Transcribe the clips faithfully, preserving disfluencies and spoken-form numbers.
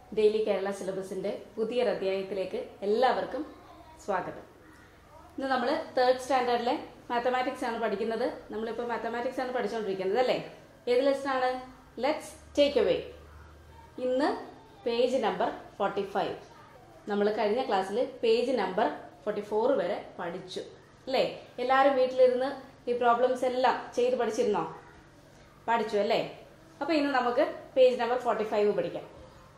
Daily Kerala സിലബസിന്റെ പുതിയൊരു അധ്യായത്തിലേക്ക് എല്ലാവർക്കും സ്വാഗതം. ഇന്ന് നമ്മൾ തേർഡ് സ്റ്റാൻഡേർഡിലെ മാത്തമാറ്റിക്സ് ആണ് പഠിക്കുന്നത്. നമ്മളിപ്പോൾ മാത്തമാറ്റിക്സ് ആണ് പഠിച്ചുകൊണ്ടിരിക്കുന്നത് അല്ലേ? ഏത് ലെസൺ ആണ്? Let's take away. ഇന്ന് പേജ് നമ്പർ ഫോർട്ടി ഫൈവ്. നമ്മൾ കഴിഞ്ഞ ക്ലാസ്സിൽ പേജ് നമ്പർ ഫോർട്ടി ഫോർ വരെ പഠിച്ചു അല്ലേ? എല്ലാവരും വീട്ടിലിരുന്ന് ഈ പ്രോബ്ലംസ് എല്ലാം ചെയ്ത് പഠിച്ചിരുന്നോ? പഠിച്ചു അല്ലേ? അപ്പോൾ ഇന്ന് നമുക്ക് പേജ് നമ്പർ ഫോർട്ടി ഫൈവ് പഠിക്കാം.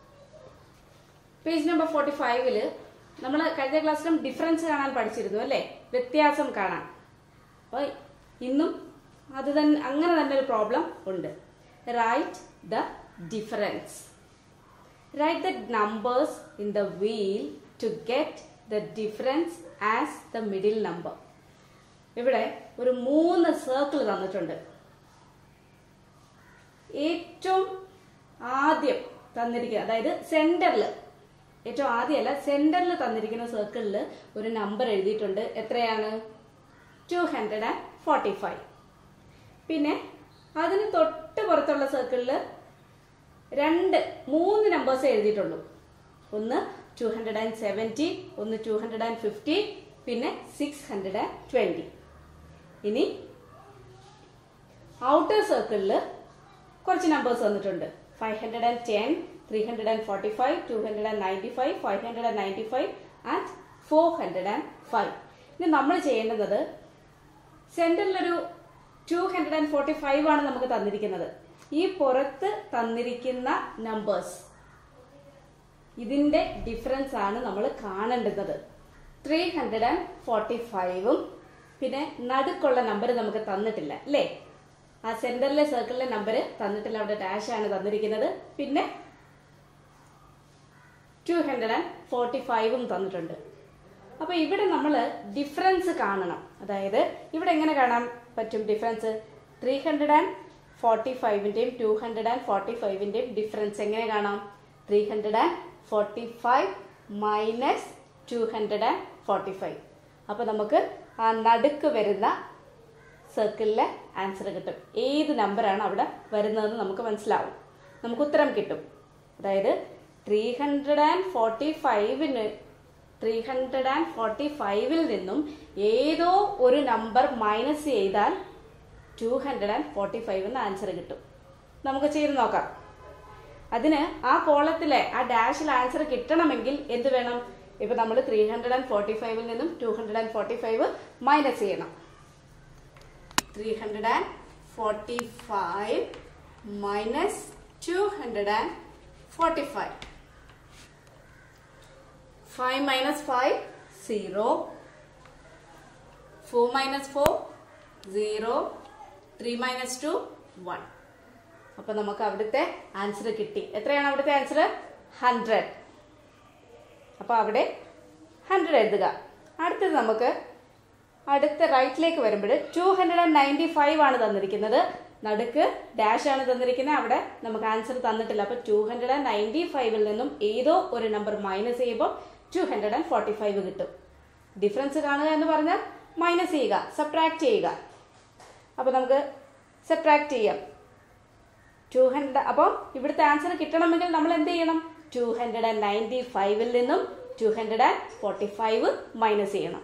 പേജ് നമ്പർ ഫോർട്ടി ഫൈവില് നമ്മൾ കഴിഞ്ഞ ക്ലാസ്സിലും ഡിഫറൻസ് കാണാൻ പഠിച്ചിരുന്നു അല്ലേ? വ്യത്യാസം കാണാൻ. അപ്പോൾ ഇന്നും അത് തന്നെ അങ്ങനെ തന്നെ ഒരു പ്രോബ്ലം ഉണ്ട്. Write the difference. Write the numbers in the wheel to get the difference as the middle number. ഇവിടെ ഒരു മൂന്ന് സർക്കിൾ തന്നിട്ടുണ്ട്. ഏറ്റവും ആദ്യം തന്നിരിക്കുക, അതായത് സെന്ററിൽ, ഏറ്റവും ആദ്യമല്ല സെന്ററിൽ തന്നിരിക്കുന്ന സർക്കിളിൽ ഒരു നമ്പർ എഴുതിയിട്ടുണ്ട്. എത്രയാണ്? Two hundred and forty five. പിന്നെ അതിന് തൊട്ട് പുറത്തുള്ള സർക്കിളിൽ രണ്ട് മൂന്ന് നമ്പേഴ്സ് എഴുതിയിട്ടുള്ളൂ. ഒന്ന് ടു ഹൺഡ്രഡ് ആൻഡ് സെവൻറ്റി, ഒന്ന് ടു ഹൺഡ്രഡ് ആൻഡ് ഫിഫ്റ്റി, പിന്നെ സിക്സ് ഹൺഡ്രഡ് ആൻഡ് ട്വന്റി. ഇനി ഔട്ടർ സർക്കിളിൽ കുറച്ച് നമ്പേഴ്സ് വന്നിട്ടുണ്ട്. Five hundred and ten, three hundred and forty five, two hundred and ninety five, five hundred and ninety five and four hundred and five. ഇനി നമ്മൾ ചെയ്യേണ്ടത്, സെന്ററിലൊരു two hundred and forty five ആണ് നമുക്ക് തന്നിരിക്കുന്നത്. ഈ പുറത്ത് തന്നിരിക്കുന്ന നമ്പേഴ്സ്, ഇതിന്റെ ഡിഫറൻസ് ആണ് നമ്മൾ കാണേണ്ടുന്നത്. ത്രീ ഹൺഡ്രഡ് ആൻഡ് ഫോർട്ടി ഫൈവും പിന്നെ നടുക്കുള്ള നമ്പർ നമുക്ക് തന്നിട്ടില്ല അല്ലേ? ആ സെന്ററിലെ സർക്കിളിലെ നമ്പർ തന്നിട്ടില്ല, അവിടെ ഡാഷ് ആണ് തന്നിരിക്കുന്നത്. പിന്നെ ടു ഹൺഡ്രഡ് ആൻഡ് ഫോർട്ടി ഫൈവും തന്നിട്ടുണ്ട്. അപ്പൊ ഇവിടെ നമ്മൾ ഡിഫറൻസ് കാണണം. അതായത് ഇവിടെ എങ്ങനെ കാണാൻ പറ്റും difference? Three hundred and forty ഫൈവിന്റെയും ടു ഹൺഡ്രഡ് ആൻഡ് ഫോർട്ടി ഫൈവിന്റെയും ഡിഫറൻസ് എങ്ങനെ കാണാം? Three hundred and forty five minus two hundred and forty five. അപ്പൊ നമുക്ക് ആ നടുക്ക് വരുന്ന സർക്കിളിലെ ആൻസർ കിട്ടും. ഏത് നമ്പറാണ് അവിടെ വരുന്നതെന്ന് നമുക്ക് മനസ്സിലാവും, നമുക്ക് ഉത്തരം കിട്ടും. അതായത് ത്രീ ഹൺഡ്രഡ് ആൻഡ് ഫോർട്ടി ഫൈവിന് ത്രീ ഹൺഡ്രഡ് ആൻഡ് ഫോർട്ടി ഫൈവിൽ നിന്നും ഏതോ ഒരു നമ്പർ മൈനസ് ചെയ്താൽ two hundred and forty five എന്ന ആൻസർ കിട്ടും. നമുക്ക് ചെയ്ത് നോക്കാം. അതിന് ആ കോളത്തിലെ ആ ഡാഷിൽ ആൻസർ കിട്ടണമെങ്കിൽ എന്ത് വേണം? ഇപ്പൊ നമ്മൾ ത്രീ ഹൺഡ്രഡ് ആൻഡ് ഫോർട്ടി ഫൈവിൽ നിന്നും two hundred and forty five minus ചെയ്യണം. Three hundred and forty five minus two hundred and forty five. Five minus five zero, four minus four zero, three minus two one. അപ്പൊ നമുക്ക് അവിടുത്തെ answer കിട്ടി. എത്രയാണ് അവിടുത്തെ answer? Hundred. അപ്പൊ അവിടെ hundred എഴുതുക. അടുത്തത് നമുക്ക് അടുത്ത റൈറ്റിലേക്ക് വരുമ്പോൾ two hundred and ninety five ആണ് തന്നിരിക്കുന്നത്. നടുക്ക് ഡാഷ് ആണ് തന്നിരിക്കുന്നത്, അവിടെ നമുക്ക് ആൻസർ തന്നിട്ടില്ല. അപ്പൊ ടു ഹൺഡ്രഡ് ആൻഡ് നയൻറ്റി ഫൈവിൽ നിന്നും ഏതോ ഒരു നമ്പർ മൈനസ് ചെയ്യുമ്പോൾ two hundred and forty five കിട്ടും. ഡിഫറൻസ് കാണുക എന്ന് പറഞ്ഞാൽ മൈനസ് ചെയ്യുക, സബ്ട്രാക്ട് ചെയ്യുക. അപ്പൊ നമുക്ക് സബ്ട്രാക്ട് ചെയ്യാം. ടു ഹൺഡ്രഡ് അപ്പോൾ ഇവിടുത്തെ ആൻസർ കിട്ടണമെങ്കിൽ നമ്മൾ എന്ത് ചെയ്യണം? ടു ഹൺഡ്രഡ് ആൻഡ് നയൻറ്റി ഫൈവിൽ നിന്നും two hundred and forty five minus ചെയ്യണം.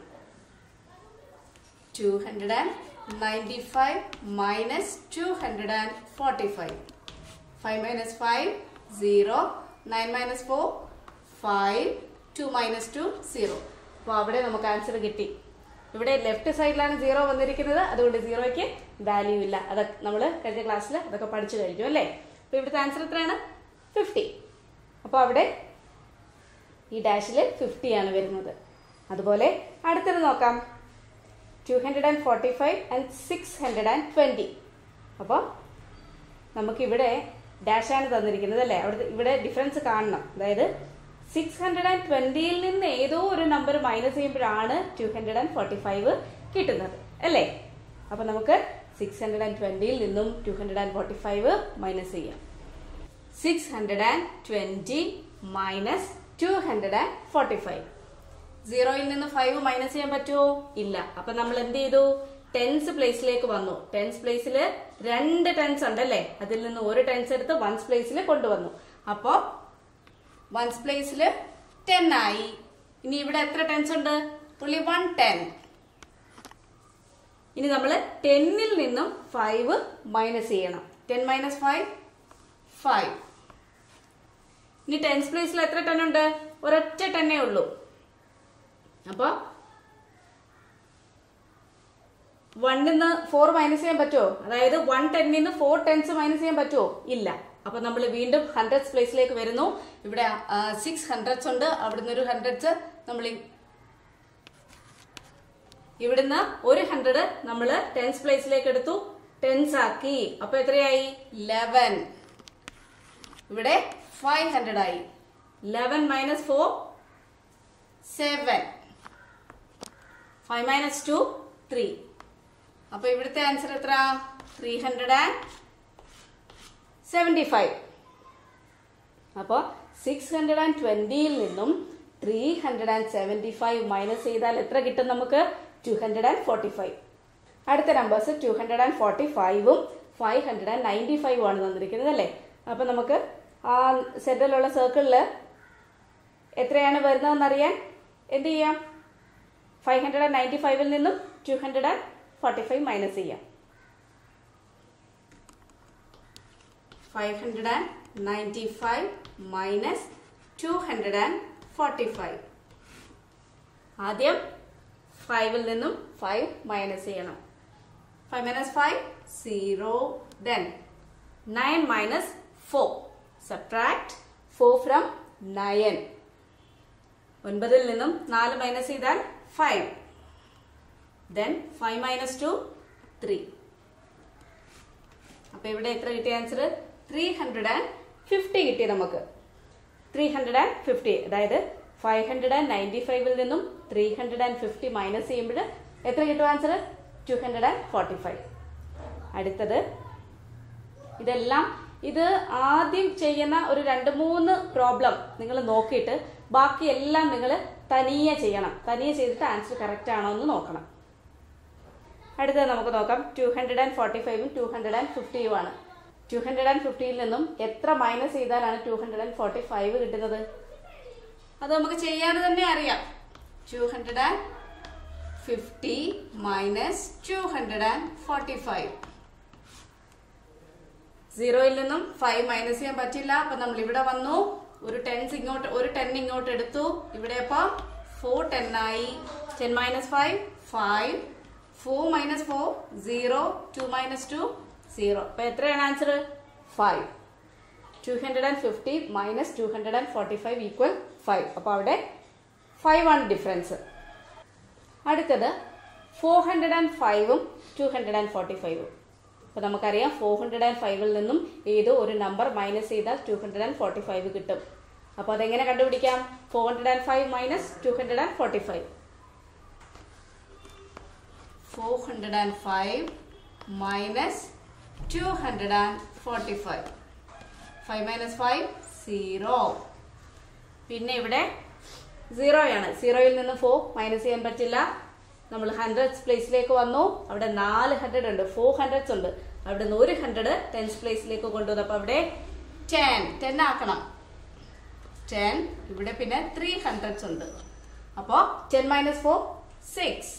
Two hundred and ninety five minus two hundred and forty five. Five minus five zero, nine minus four five, two minus two zero. അപ്പോൾ അവിടെ നമുക്ക് answer കിട്ടി. ഇവിടെ left സൈഡിലാണ് zero വന്നിരിക്കുന്നത്, അതുകൊണ്ട് സീറോയ്ക്ക് value ഇല്ല. അതൊക്കെ നമ്മൾ കഴിഞ്ഞ ക്ലാസ്സിൽ അതൊക്കെ പഠിച്ചു കഴിഞ്ഞു അല്ലേ? അപ്പോൾ ഇവിടുത്തെ ആൻസർ എത്രയാണ്? ഫിഫ്റ്റി. അപ്പോൾ അവിടെ ഈ ഡാഷിൽ ഫിഫ്റ്റി ആണ് വരുന്നത്. അതുപോലെ അടുത്തത് നോക്കാം. Two hundred and forty five and six hundred and twenty. അപ്പോൾ നമുക്കിവിടെ ഡാഷാണ് തന്നിരിക്കുന്നത് അല്ലേ? അവിടെ ഇവിടെ ഡിഫറൻസ് കാണണം. അതായത് സിക്സ് ഹൺഡ്രഡ് ആൻഡ് ട്വന്റിയിൽ നിന്ന് ഏതോ ഒരു നമ്പർ മൈനസ് ചെയ്യുമ്പോഴാണ് two hundred and forty five കിട്ടുന്നത് അല്ലേ? അപ്പൊ നമുക്ക് സിക്സ് ഹൺഡ്രഡ് ആൻഡ് ട്വന്റിയിൽ നിന്നും two hundred and forty five minus ചെയ്യാം. Six hundred and twenty minus two hundred and forty five. സീറോയിൽ നിന്ന് ഫൈവ് മൈനസ് ചെയ്യാൻ പറ്റുമോ? ഇല്ല. അപ്പൊ നമ്മൾ എന്ത് ചെയ്തു? ടെൻസ് പ്ലേസിലേക്ക് വന്നു. ടെൻസ് പ്ലേസിൽ രണ്ട് ടെൻസ് ഉണ്ടല്ലേ, അതിൽ നിന്ന് ഒരു ടെൻസ് എടുത്ത് വൺസ് പ്ലേസിൽ കൊണ്ടുവന്നു. അപ്പോ വൺസ് പ്ലേസിൽ ടെൻ ആയി. ഇനി ഇവിടെ എത്ര ടെൻസ് ഉണ്ട്? only one ten. ഇനി നമ്മൾ ടെന്നിൽ നിന്നും ഫൈവ് മൈനസ് ചെയ്യണം. Ten minus five five. ഇനി ടെൻസ് പ്ലേസിൽ എത്ര ടെൻ ഉണ്ട്? ഒരൊറ്റ ടെന്നേ ഉള്ളൂ. അപ്പൊ വണ്ണിന്ന് ഫോർ മൈനസ് ചെയ്യാൻ പറ്റുമോ? അതായത് വൺ ടെന്നിന്ന് ഫോർ ടെൻസ് മൈനസ് ചെയ്യാൻ പറ്റുമോ? ഇല്ല. അപ്പൊ നമ്മൾ വീണ്ടും ഹൺഡ്രഡ്സ് പ്ലേസിലേക്ക് വരുന്നു. ഇവിടെ സിക്സ് ഹൺഡ്രഡ്സ് ഉണ്ട്. അവിടുന്ന് ഒരു ഹൺഡ്രഡ്സ് നമ്മൾ ഇവിടുന്ന് ഒരു ഹൺഡ്രഡ് നമ്മൾ ടെൻസ് പ്ലേസിലേക്ക് എടുത്തു, ടെൻസ് ആക്കി. അപ്പൊ എത്രയായി? ലെവൻ. ഇവിടെ ഫൈവ് ഹൺഡ്രഡ് ആയി. Eleven minus four seven. Five minus two three. അപ്പൊ ഇവിടുത്തെ ആൻസർ എത്ര? Three hundred and seventy five. അപ്പോ സിക്സ് ഹൺഡ്രഡ് ആൻഡ് ട്വന്റിയിൽ നിന്നും three hundred and seventy five minus ചെയ്താൽ എത്ര കിട്ടും നമുക്ക്? Two hundred and forty five. അടുത്ത numbers two hundred and forty ഫൈവും ഫൈവ് ഹൺഡ്രഡ് ആൻഡ് നയൻറ്റി ഫൈവും ആണ് തന്നിരിക്കുന്നത് അല്ലേ? അപ്പൊ നമുക്ക് ആ സെന്ററിലുള്ള സർക്കിളിൽ എത്രയാണ് വരുന്നതെന്ന് അറിയാൻ എന്ത് ചെയ്യാം? ഫൈവ് ഹൺഡ്രഡ് ആൻഡ് നയൻറ്റി ഫൈവിൽ നിന്നും two hundred and forty five minus ചെയ്യാം. Five hundred and ninety five minus two hundred and forty five. ആദ്യം ഫൈവിൽ നിന്നും ഫൈവ് മൈനസ് ചെയ്യണം. Five minus five zero. Then nine minus four. Subtract four from nine. ഒൻപതിൽ നിന്നും നാല് minus ചെയ്താൽ five. Then five minus two three. അപ്പൊ ഇവിടെ എത്ര കിട്ടിയ answer? Three hundred and fifty കിട്ടി നമുക്ക്. Three hundred and fifty. അതായത് ഫൈവ് ഹൺഡ്രഡ് ആൻഡ് നയൻറ്റി ഫൈവിൽ നിന്നും three hundred and fifty minus ചെയ്യുമ്പോൾ എത്ര കിട്ടും answer? Two hundred and forty five. അടുത്തത് ഇതെല്ലാം ഇത് ആദ്യം ചെയ്യുന്ന ഒരു രണ്ട് മൂന്ന് പ്രോബ്ലം നിങ്ങൾ നോക്കിയിട്ട് ബാക്കി എല്ലാം നിങ്ങൾ തനിയെ ചെയ്യണം. തനിയെ ചെയ്തിട്ട് ആൻസർ കറക്റ്റ് ആണോ എന്ന് നോക്കണം. അടുത്തത് നമുക്ക് നോക്കാം. ടു ഹൺഡ്രഡ് ആൻഡ് ഫോർട്ടി ഫൈവും ടു ഹൺഡ്രഡ് ആൻഡ് ഫിഫ്റ്റിയും ആണ്. ടു ഹൺഡ്രഡ് ആൻഡ് ഫിഫ്റ്റിയിൽ നിന്നും എത്ര മൈനസ് ചെയ്താലാണ് two hundred and forty five കിട്ടുന്നത്? അത് നമുക്ക് ചെയ്യാതെ തന്നെ അറിയാം. Two hundred and fifty minus two hundred and forty five. സീറോയിൽ നിന്നും ഫൈവ് മൈനസ് ചെയ്യാൻ പറ്റില്ല. അപ്പൊ നമ്മൾ ഇവിടെ വന്നു, ഒരു ടെൻസ് ഇങ്ങോട്ട് ഒരു ടെൻ ഇങ്ങോട്ട് എടുത്തു. ഇവിടെ അപ്പൊ ഫോർ ടെൻ ആയി. Ten minus five five. Four minus four zero. Two minus two zero. അപ്പൊ എത്രയാണ് answer? Five. Two hundred and fifty minus two hundred and forty five equal five. അപ്പൊ അവിടെ ഫൈവ് ആണ് ഡിഫറൻസ്. അടുത്തത് ഫോർ ഹൺഡ്രഡ് ആൻഡ് ഫൈവും two hundred and forty ഫൈവും. അപ്പൊ നമുക്കറിയാം ഫോർ ഹൺഡ്രഡ് ആൻഡ് ഫൈവിൽ നിന്നും ഏതോ ഒരു നമ്പർ മൈനസ് ചെയ്താൽ two hundred and forty five കിട്ടും. അപ്പൊ അതെങ്ങനെ കണ്ടുപിടിക്കാം? Four hundred and five minus two hundred and forty five. Four hundred and five minus two hundred and forty five. Five minus five zero. പിന്നെ ഇവിടെ സീറോയാണ്. സീറോയിൽ നിന്ന് four minus ചെയ്യാൻ പറ്റില്ല. നമ്മൾ ഹൺഡ്രഡ്സ് പ്ലേസിലേക്ക് വന്നു. അവിടെ നാല് ഹൺഡ്രഡ് ഉണ്ട്. ഫോർ ഹൺഡ്രഡ്സ് ഉണ്ട്. അവിടെ നിന്ന് ഒരു ഹൺഡ്രഡ് ടെൻസ് പ്ലേസിലേക്ക് കൊണ്ടുവന്നു. അപ്പൊ അവിടെ ടെൻ ടെൻ ആക്കണം. ടെൻ. ഇവിടെ പിന്നെ ത്രീ ഹൺഡ്രഡ്സ് ഉണ്ട്. അപ്പോ ten minus four six.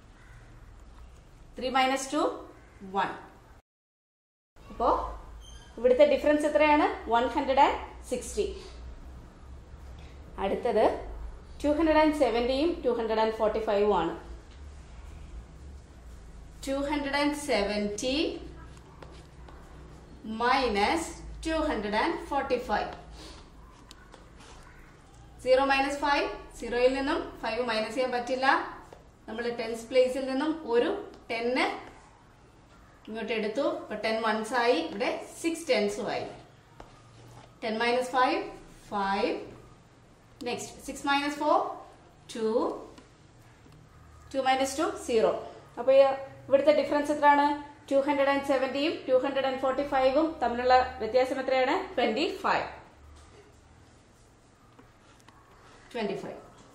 Three minus two one. അപ്പോ ഇവിടുത്തെ ഡിഫറൻസ് എത്രയാണ്? One hundred and sixty. അടുത്തത് ടു ഹൺഡ്രഡ് ആൻഡ് സെവൻറ്റിയും ടു ഹൺഡ്രഡ് ആൻഡ് ഫോർട്ടി ഫൈവും ആണ്. Two hundred and seventy minus two hundred and forty five. Zero minus five. സീറോയിൽ നിന്നും five minus ചെയ്യാൻ പറ്റില്ല. നമ്മൾ ടെൻസ് പ്ലേസിൽ നിന്നും ഒരു ടെന്ന് ഇങ്ങോട്ട് എടുത്തു. ഇപ്പൊ ടെൻ വൺസ് ആയി. ഇവിടെ സിക്സ് ടെൻസും ആയി. Ten minus five five. Next six minus four two. Two minus two zero. അപ്പൊ ഇവിടുത്തെ ഡിഫറൻസ് എത്രയാണ്? ടു ഹൺഡ്രഡ് ആൻഡ് സെവൻറ്റിയും ടു ഹൺഡ്രഡ് ആൻഡ് ഫോർട്ടി ഫൈവും തമ്മിലുള്ള വ്യത്യാസം എത്രയാണ്? Twenty five. Twenty five.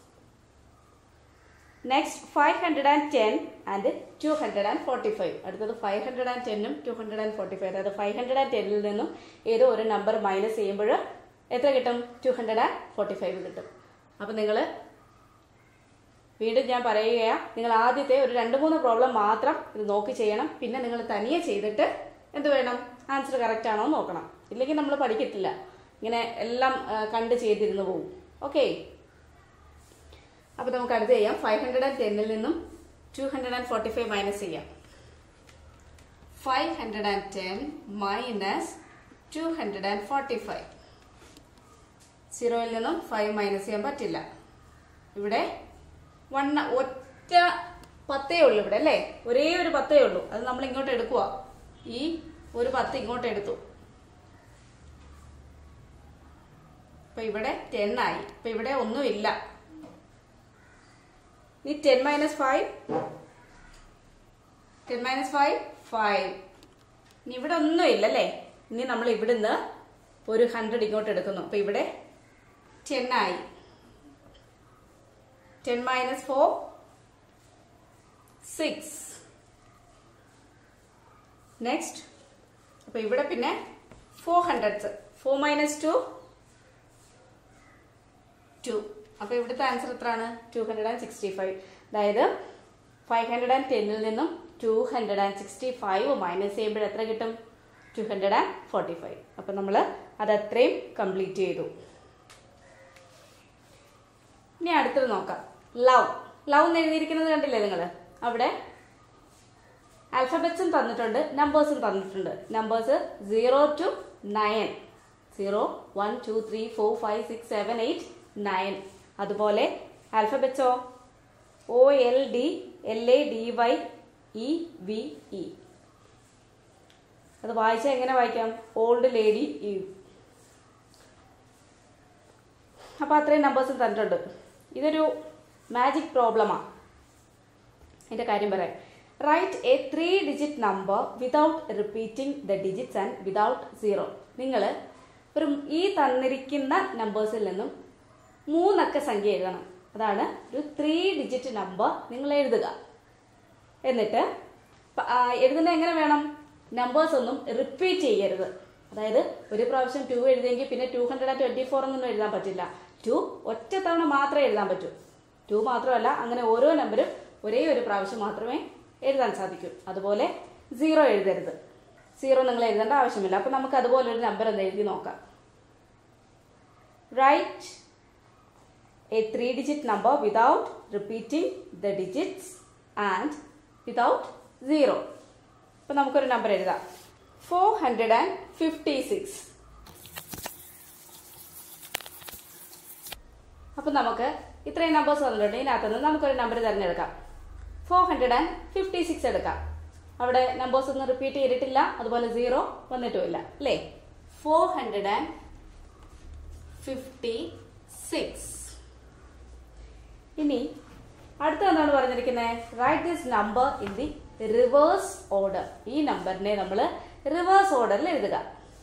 Next five hundred and ten and two hundred and forty five. അടുത്തത് five hundred and ടെന്നും two hundred and forty five. അതായത് five hundred and ടെന്നിൽ നിന്നും ഏതോ ഒരു നമ്പർ മൈനസ് ചെയ്യുമ്പോൾ എത്ര കിട്ടും? Two hundred and forty five കിട്ടും. അപ്പം നിങ്ങൾ വീണ്ടും ഞാൻ പറയുകയാണ്, നിങ്ങൾ ആദ്യത്തെ ഒരു രണ്ട് മൂന്ന് പ്രോബ്ലം മാത്രം ഇത് നോക്കി ചെയ്യണം. പിന്നെ നിങ്ങൾ തനിയെ ചെയ്തിട്ട് എന്ത് വേണം? ആൻസർ കറക്റ്റ് ആണോ നോക്കണം. ഇല്ലെങ്കിൽ നമ്മൾ പഠിക്കത്തില്ല. ഇങ്ങനെ എല്ലാം കണ്ട് ചെയ്തിരുന്നു പോകും. ഓക്കെ, അപ്പോൾ നമുക്ക് അടുത്ത് ചെയ്യാം. ഫൈവ് ഹൺഡ്രഡ് ആൻഡ് ടെന്നിൽ നിന്നും two hundred and forty five minus ചെയ്യാം. Five hundred and ten minus two hundred and forty five. സീറോയിൽ നിന്നും ഫൈവ് മൈനസ് ചെയ്യാൻ പറ്റില്ല. ഇവിടെ വൺ ഒറ്റ പത്തേ ഉള്ളൂ ഇവിടെ അല്ലേ? ഒരേ ഒരു പത്തേ ഉള്ളൂ. അത് നമ്മൾ ഇങ്ങോട്ട് എടുക്കുക. ഈ ഒരു പത്ത് ഇങ്ങോട്ട് എടുത്തു. അപ്പൊ ഇവിടെ ടെൻ ആയി. അപ്പൊ ഇവിടെ ഒന്നുമില്ല. ഈ ten minus five, ten minus five five. ഇനി ഇവിടെ ഒന്നും ഇല്ല അല്ലേ? ഇനി നമ്മൾ ഇവിടുന്ന് ഒരു ഹൺഡ്രഡ് ഇങ്ങോട്ട് എടുക്കുന്നു. അപ്പൊ ഇവിടെ ടെൻ ആയി. Ten minus four six. Next അപ്പൊ ഇവിടെ പിന്നെ four hundreds. Four minus two two. അപ്പൊ ഇവിടുത്തെ ആൻസർ എത്രയാണ്? Two hundred and sixty five. അതായത് ഫൈവ് ഹൺഡ്രഡ് ആൻഡ് ടെന്നിൽ നിന്നും two hundred and sixty five minus ചെയ്യുമ്പോൾ എത്ര കിട്ടും? Two hundred and forty five. അപ്പൊ നമ്മൾ അത് അത്രയും കംപ്ലീറ്റ് ചെയ്തു. ഇനി അടുത്തത് നോക്കാം. ലവ്. ലവ് എന്ന് എഴുതിയിരിക്കുന്നത് കണ്ടില്ലേ നിങ്ങൾ? അവിടെ ആൽഫബറ്റ്സും തന്നിട്ടുണ്ട്, നമ്പേഴ്സും തന്നിട്ടുണ്ട്. Numbers zero to nine. Zero one two three four five six seven eight nine. അതുപോലെ ആൽഫബറ്റ്സോ O L D L A D Y E V E. അത് വായിച്ചാൽ എങ്ങനെ വായിക്കാം? Old lady E. അപ്പൊ അത്രയും നമ്പേഴ്സും തന്നിട്ടുണ്ട്. ഇതൊരു മാജിക് പ്രോബ്ലമാണ്. ഇതിന്റെ കാര്യം പറയാം. Write a three digit number without repeating the digits and without zero. നിങ്ങൾ ഒരു ഈ തന്നിരിക്കുന്ന നമ്പേഴ്സിൽ നിന്നും മൂന്നക്ക സംഖ്യ എഴുതണം. അതാണ് ഒരു ത്രീ ഡിജിറ്റ് നമ്പർ നിങ്ങൾ എഴുതുക. എന്നിട്ട് എഴുതുന്നത് എങ്ങനെ വേണം? നമ്പേഴ്സ് ഒന്നും റിപ്പീറ്റ് ചെയ്യരുത്. അതായത് ഒരു പ്രാവശ്യം ടു എഴുതിയെങ്കിൽ പിന്നെ two hundred and twenty four എന്നൊന്നും എഴുതാൻ പറ്റില്ല. ടു ഒറ്റ തവണ മാത്രമേ എഴുതാൻ പറ്റൂ. ടു മാത്രമല്ല, അങ്ങനെ ഓരോ നമ്പരും ഒരേ ഒരു പ്രാവശ്യം മാത്രമേ എഴുതാൻ സാധിക്കൂ. അതുപോലെ സീറോ എഴുതരുത്. സീറോ നിങ്ങൾ എഴുതേണ്ട ആവശ്യമില്ല. അപ്പൊ നമുക്ക് അതുപോലെ ഒരു നമ്പർ എന്ന് എഴുതി നോക്കാം. Write a three digit number without repeating the digits and without zero. അപ്പൊ നമുക്കൊരു നമ്പർ എഴുതാം. Four hundred and fifty six. അപ്പൊ നമുക്ക് ഇത്രയും നമ്പേഴ്സ് തന്നിട്ടുണ്ട്. ഇതിനകത്തുനിന്ന് നമുക്കൊരു നമ്പർ തിരഞ്ഞെടുക്കാം. Four hundred and fifty six എടുക്കാം. അവിടെ നമ്പേഴ്സ് ഒന്നും റിപ്പീറ്റ് ചെയ്തിട്ടില്ല, അതുപോലെ സീറോ വന്നിട്ടുമില്ല അല്ലേ? Four hundred and fifty six. ഇനി അടുത്ത എന്താണ് പറഞ്ഞിരിക്കുന്നത്? Write this number in the reverse order. ഈ നമ്പറിനെ നമ്മൾ റിവേഴ്സ് ഓർഡറിൽ എഴുതുക.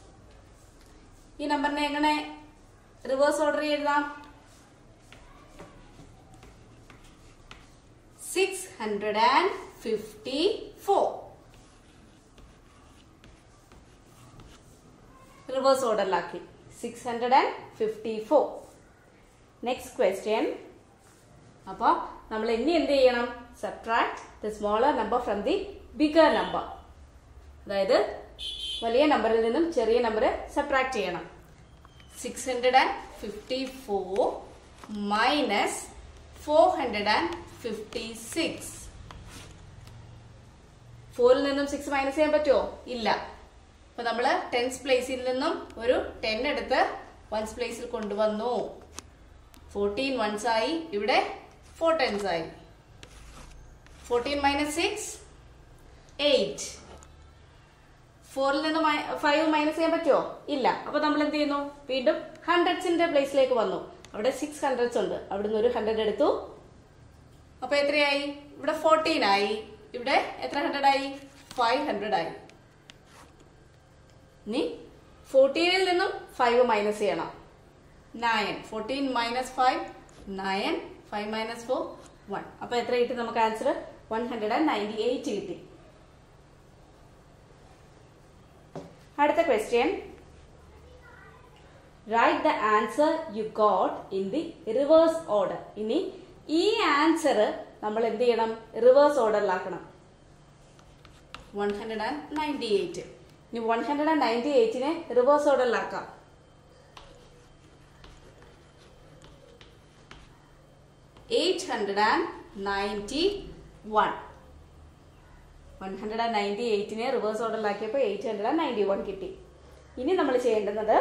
ഈ നമ്പറിനെ എങ്ങനെ റിവേഴ്സ് ഓർഡറിൽ എഴുതാം? Six hundred and fifty four. Reverse ഓർഡറിലാക്കി. Six hundred and fifty four. Next question. അപ്പൊ നമ്മൾ ഇനി എന്ത് ചെയ്യണം? Subtract the smaller number from the bigger number. അതായത് വലിയ നമ്പറിൽ നിന്നും ചെറിയ നമ്പർ സബ്ട്രാക്ട് ചെയ്യണം. Six hundred and fifty four minus four hundred and fifty six. ഫോറിൽ നിന്നും സിക്സ് മൈനസ് ചെയ്യാൻ പറ്റുമോ? ഇല്ല. അപ്പൊ നമ്മള് ടെൻസ് പ്ലേസിൽ നിന്നും ഒരു ടെൻ എടുത്ത് വൺസ് പ്ലേസിൽ കൊണ്ടുവന്നു. ഫോർട്ടീൻ വൺസ് ആയി. ഇവിടെ ഫോർ ടെൻസ് ആയി. Fourteen minus six eight. ഫോറിൽ നിന്ന് ഫൈവ് മൈനസ് ചെയ്യാൻ പറ്റുമോ? ഇല്ല. അപ്പൊ നമ്മൾ എന്ത് ചെയ്യുന്നു? വീണ്ടും ഹൺഡ്രഡ്സിന്റെ പ്ലേസിലേക്ക് വന്നു. അവിടെ സിക്സ് ഹൺഡ്രഡ്സ് ഉണ്ട്. അവിടുന്ന് ഒരു ഹൺഡ്രഡ് എടുത്തു. അപ്പൊ എത്രയായി? ഇവിടെ ഫോർട്ടീൻ ആയി. ഇവിടെ എത്ര ഹൺഡ്രഡ് ആയി? ഫൈവ് ഹൺഡ്രഡ് ആയി. ഇനി ഫോർട്ടീനിൽ നിന്നും ഫൈവ് മൈനസ് ചെയ്യണം. Nine. Fourteen minus five nine. Five minus four one. അപ്പൊ എത്ര കിട്ടി നമുക്ക് answer? One hundred and ninety eight കിട്ടി. അടുത്ത question. Write the answer you got in the reverse order. ഇനി ഈ ആൻസർ നമ്മൾ എന്ത് ചെയ്യണം? റിവേഴ്സ് ഓർഡറിലാക്കണം. One hundred and ninety eight. ഇനി വൺ ഹൺഡ്രഡ് ആൻഡ് നയൻറ്റി എയ്റ്റിനെ റിവേഴ്സ് ഓർഡറിലാക്കാം. Eight hundred and ninety one. One hundred and ninety എയ്റ്റിനെ reverse ഓർഡറിലാക്കിയപ്പോൾ eight hundred and ninety one കിട്ടി. ഇനി നമ്മൾ ചെയ്യേണ്ടുന്നത്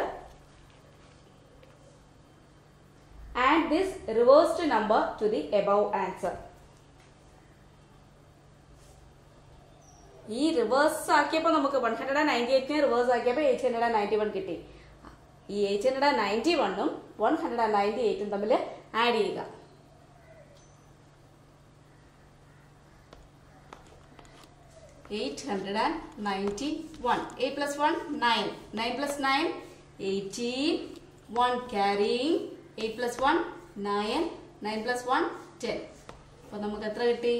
add this reversed number to the above answer. ഈ reverse ആക്കിയപ്പോൾ നമുക്ക് വൺ ഹൺഡ്രഡ് ആൻഡ് നയൻറ്റി എയ്റ്റിനെ റിവേഴ്സ് ആക്കിയപ്പോൾ eight hundred and ninety one കിട്ടി. ഈ എയ്റ്റ് ഹൺഡ്രഡ് ആൻഡ് നയൻറ്റി വണ്ണും വൺ ഹൺഡ്രഡ് ആൻഡ് നയൻറ്റി എയ്റ്റും തമ്മിൽ ആഡ് ചെയ്യുക. Eight hundred and ninety one. Eight plus one nine. Nine plus nine eighteen. One carrying. Eight plus one nine. Nine plus one ten. അപ്പൊ നമുക്ക് എത്ര കിട്ടി?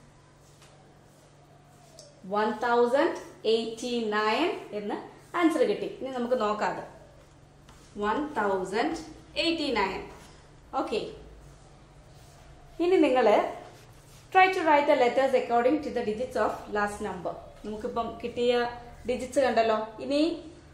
One thousand eighty nine എന്ന് answer കിട്ടി. ഇനി നമുക്ക് നോക്കാം. One thousand eighty nine. Okay. ഇനി നിങ്ങൾ try to write the letters according to the digits of last number. നമുക്കിപ്പം കിട്ടിയ ഡിജിറ്റ്സ് കണ്ടല്ലോ. ഇനി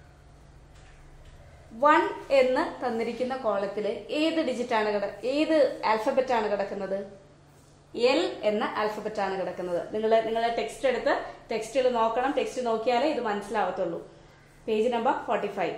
വൺ എന്ന് തന്നിരിക്കുന്ന കോളത്തില് ഏത് ഡിജിറ്റ് ആണ് കിട ഏത് ആൽഫബറ്റ് ആണ് കിടക്കുന്നത്? എൽ എന്ന ആൽഫബറ്റ് ആണ് കിടക്കുന്നത്. നിങ്ങൾ നിങ്ങളെ ടെക്സ്റ്റ് എടുത്ത് ടെക്സ്റ്റിൽ നോക്കണം. ടെക്സ്റ്റ് നോക്കിയാലേ ഇത് മനസ്സിലാവത്തുള്ളൂ. Page number forty five.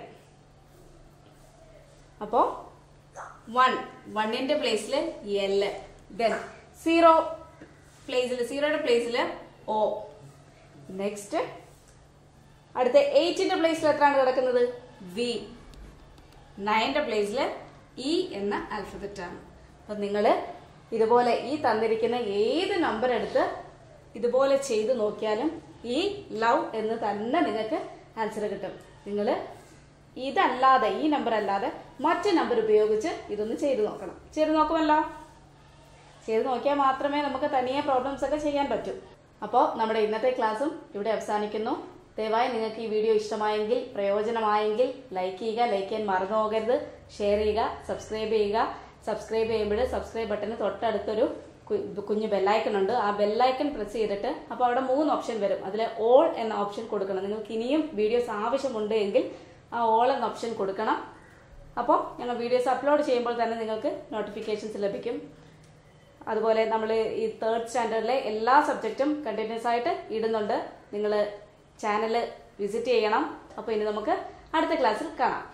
അപ്പോ വൺ വണ്ണിന്റെ പ്ലേസിൽ എൽ. ദെൻ സീറോ പ്ലേസിൽ സീറോയുടെ പ്ലേസിൽ ഒ. നെക്സ്റ്റ് അടുത്ത എയ്റ്റിന്റെ പ്ലേസിൽ എത്രയാണ് കിടക്കുന്നത്? വി. നയന്റെ പ്ലേസിൽ ഇ എന്ന ആൽഫബറ്റ് ആണ്. അപ്പൊ നിങ്ങൾ ഇതുപോലെ ഈ തന്നിരിക്കുന്ന ഏത് നമ്പർ എടുത്ത് ഇതുപോലെ ചെയ്ത് നോക്കിയാലും ഈ ലവ് എന്ന് തന്നെ നിങ്ങൾക്ക് ആൻസർ കിട്ടും. നിങ്ങൾ ഇതല്ലാതെ ഈ നമ്പർ അല്ലാതെ മറ്റു നമ്പർ ഉപയോഗിച്ച് ഇതൊന്ന് ചെയ്ത് നോക്കണം. ചെയ്ത് നോക്കുമല്ലോ. ചെയ്ത് നോക്കിയാൽ മാത്രമേ നമുക്ക് തനിയെ പ്രോബ്ലംസ് ഒക്കെ ചെയ്യാൻ പറ്റൂ. അപ്പോൾ നമ്മുടെ ഇന്നത്തെ ക്ലാസ്സും ഇവിടെ അവസാനിക്കുന്നു. ദയവായി നിങ്ങൾക്ക് ഈ വീഡിയോ ഇഷ്ടമായെങ്കിൽ, പ്രയോജനമായെങ്കിൽ ലൈക്ക് ചെയ്യുക. ലൈക്ക് ചെയ്യാൻ മറന്നു പോകരുത്. ഷെയർ ചെയ്യുക. സബ്സ്ക്രൈബ് ചെയ്യുക. സബ്സ്ക്രൈബ് ചെയ്യുമ്പോൾ സബ്സ്ക്രൈബ് ബട്ടന് തൊട്ടടുത്തൊരു കുഞ്ഞു ബെല്ലൈക്കൺ ഉണ്ട്. ആ ബെല്ലൈക്കൺ പ്രസ് ചെയ്തിട്ട് അപ്പോൾ അവിടെ മൂന്ന് ഓപ്ഷൻ വരും. അതിൽ ഓൾ എന്ന ഓപ്ഷൻ കൊടുക്കണം. നിങ്ങൾക്ക് ഇനിയും വീഡിയോസ് ആവശ്യമുണ്ട് എങ്കിൽ ആ ഓൾ എന്ന ഓപ്ഷൻ കൊടുക്കണം. അപ്പോൾ ഞങ്ങൾ വീഡിയോസ് അപ്ലോഡ് ചെയ്യുമ്പോൾ തന്നെ നിങ്ങൾക്ക് നോട്ടിഫിക്കേഷൻസ് ലഭിക്കും. അതുപോലെ നമ്മൾ ഈ തേർഡ് സ്റ്റാൻഡേർഡിലെ എല്ലാ സബ്ജക്റ്റും കണ്ടിന്യൂസ് ആയിട്ട് ഇടുന്നുണ്ട്. നിങ്ങൾ ചാനൽ വിസിറ്റ് ചെയ്യണം. അപ്പോൾ ഇനി നമുക്ക് അടുത്ത ക്ലാസ്സിൽ കാണാം.